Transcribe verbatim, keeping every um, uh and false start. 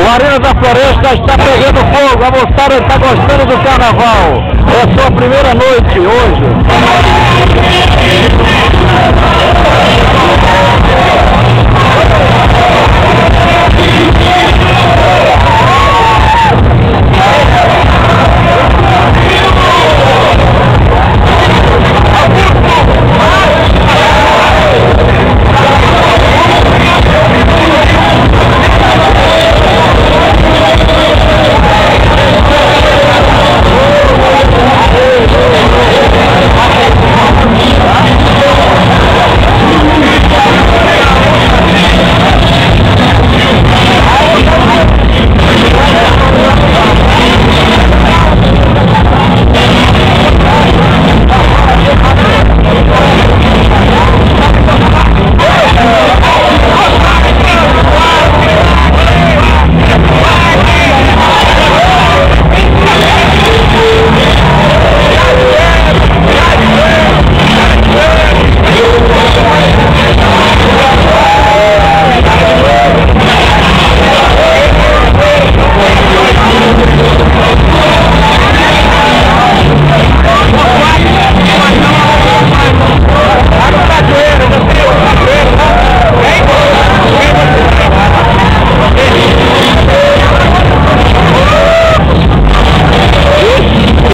Marina da Floresta está pegando fogo, a moçada está gostando do carnaval. É sua primeira noite hoje.